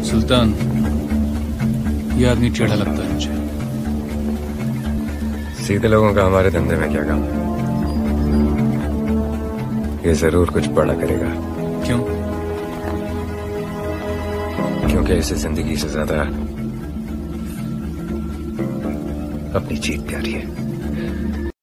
सुल्तान, ये आदमी टेढ़ा लगता है मुझे। सीधे लोगों का हमारे धंधे में क्या काम? ये जरूर कुछ बड़ा करेगा। क्यों? क्योंकि इसे जिंदगी से ज्यादा अपनी जीत प्यारी है।